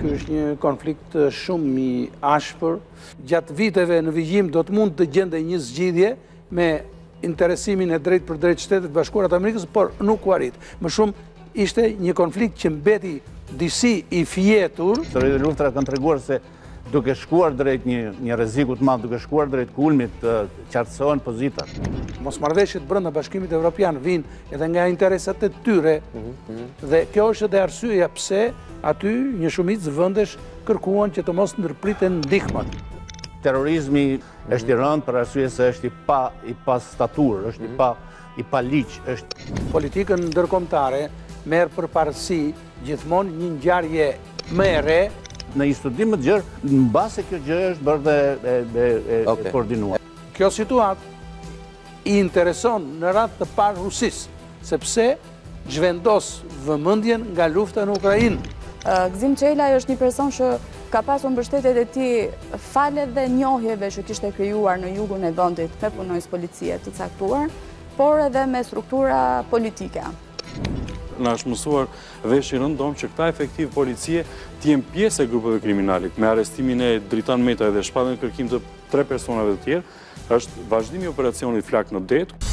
Ky është një konflikt shumë i ashpër. Gjatë viteve në vijim do të mund të gjendej një zgjidhje me interesimin e drejt për drejt Shtetet Bashkuara të Amerikës, por nuk u arrit. Më shumë ishte një konflikt që mbeti disi i fjetur. Sëritë luftra kanë treguar se duke shkuar drejt një rreziku të madh, duke shkuar drejt kulmit, qartësohen pozitat. Mosmarrëveshjet brenda Bashkimit Evropian vinë edhe nga interesat e tyre dhe kjo është edhe arsyeja pse aty një shumicë vendesh kërkuan që të mos ndërpriten ndihmat. Terrorizmi është i rëndë për arsye se është i pa staturë, është i pa ligj, është. Politikën ndërkombëtare merr përparësi gjithmonë një ngjarje më e re. Në një studim më të gjerë, mbase kjo gjë është bërë dhe koordinuar. Kjo situatë i intereson në radhë të parë Rusisë, sepse zhvendos vëmendjen nga lufta në Ukrainë. Gzim Çelaj është një person që ka pasur mbështetjet e tij falet dhe njohjeve që kishte krijuar në jugun e vendit me punonjës policie të caktuar, por edhe me struktura politike. Në është mësuar vesh i rëndom që këta efektiv policie t'jem pjesë e grupeve kriminalit. Me arestimin e Dritan Meta dhe shpalljen e kërkim të 3 personave të tjerë, është vazhdimi i operacionit Flak në det.